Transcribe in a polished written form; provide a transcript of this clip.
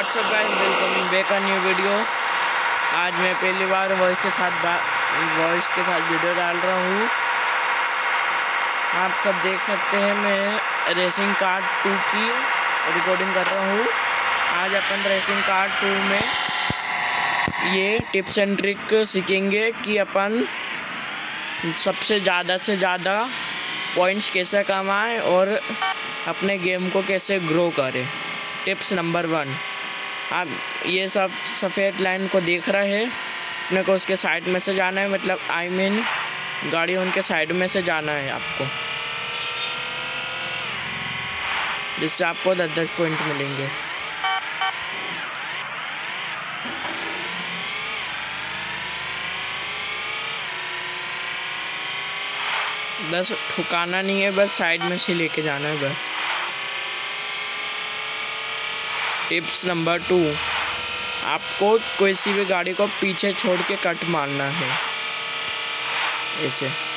WhatsApp guys, welcome back a new video. आज मैं पहली बार वॉइस के साथ वीडियो डाल रहा हूँ। आप सब देख सकते हैं मैं रेसिंग कार 2 की रिकॉर्डिंग कर रहा हूँ। आज अपन रेसिंग कार 2 में ये टिप्स एंड ट्रिक सीखेंगे कि अपन सबसे ज़्यादा से ज़्यादा पॉइंट्स कैसे कमाएं और अपने गेम को कैसे ग्रो करें। टिप्स नंबर 1, आप ये सब सफ़ेद लाइन को देख रहे हैं, अपने को उसके साइड में से जाना है, मतलब गाड़ी उनके साइड में से जाना है आपको, जिससे आपको 10-10 पॉइंट मिलेंगे। बस ठुकाना नहीं है, बस साइड में से लेके जाना है बस। टिप्स नंबर 2, आपको कोई सी भी गाड़ी को पीछे छोड़ के कट मारना है ऐसे।